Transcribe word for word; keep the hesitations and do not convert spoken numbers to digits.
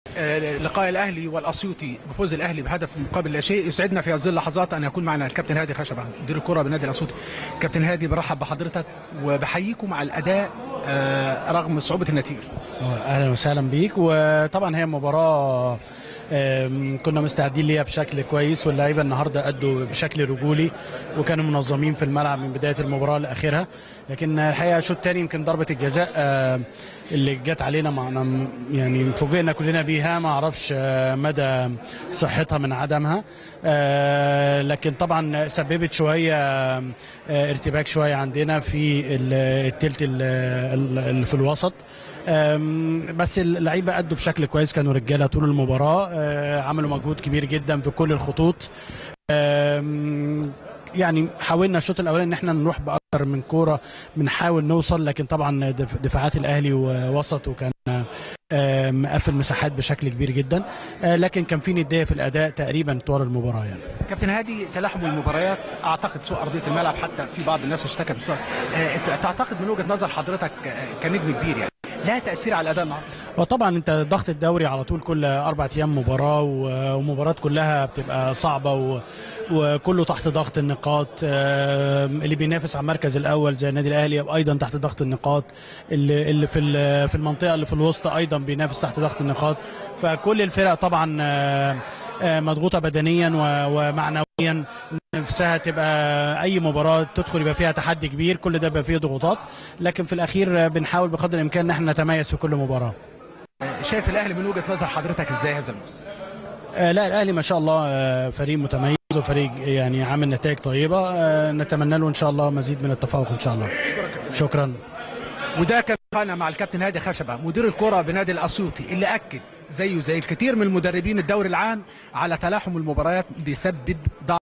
لقاء الاهلي والاسيوطي بفوز الاهلي بهدف مقابل لا شيء. يسعدنا في هذه اللحظات ان يكون معنا الكابتن هادي خشبه مدير الكره بنادي الاسيوطي. كابتن هادي، برحب بحضرتك وبحييكم على الاداء رغم صعوبه النتيجه. اهلا وسهلا بيك. وطبعا هي مباراه كنا مستعدين ليها بشكل كويس، واللعيبه النهارده ادوا بشكل رجولي وكانوا منظمين في الملعب من بدايه المباراه لاخرها. لكن الحقيقه الشوط الثاني يمكن ضربه الجزاء اللي جت علينا معنا يعني فوجئنا كلنا بيها، ما اعرفش مدى صحتها من عدمها، لكن طبعا سببت شويه ارتباك شويه عندنا في الثلث اللي في الوسط. بس اللعيبه ادوا بشكل كويس، كانوا رجاله طول المباراه، عملوا مجهود كبير جدا في كل الخطوط. يعني حاولنا الشوط الاولاني ان احنا نروح باكثر من كوره بنحاول نوصل، لكن طبعا دفاعات الاهلي ووسط وكان مقفل مساحات بشكل كبير جدا، لكن كان في نديه في الاداء تقريبا طوال المباراه. يعني كابتن هادي، تلاحم المباريات اعتقد سوء ارضيه الملعب، حتى في بعض الناس اشتكت بسوء. تعتقد من وجهه نظر حضرتك كنجم كبير يعني لها تاثير على الاداء النهارده؟ وطبعا انت ضغط الدوري على طول، كل اربع ايام مباراه، ومباراه كلها بتبقى صعبه وكله تحت ضغط النقاط. اللي بينافس على المركز الاول زي النادي الاهلي ايضا تحت ضغط النقاط، اللي اللي في في المنطقه اللي في الوسط ايضا بينافس تحت ضغط النقاط. فكل الفرق طبعا مضغوطه بدنيا ومعنويا، نفسها تبقى اي مباراه تدخل يبقى فيها تحدي كبير، كل ده بيبقى فيه ضغوطات، لكن في الاخير بنحاول بقدر الامكان ان احنا نتميز في كل مباراه. شايف الاهلي من وجهه نظر حضرتك ازاي هذا الموسم؟ آه لا، الاهلي ما شاء الله آه فريق متميز وفريق يعني عامل نتائج طيبه، آه نتمنى له ان شاء الله مزيد من التفوق ان شاء الله. شكرا. وده كان لقاءنا مع الكابتن هادي خشبه مدير الكره بنادي الاسيوطي، اللي اكد زيه زي الكثير من المدربين الدوري العام على تلاحم المباريات بيسبب ضعف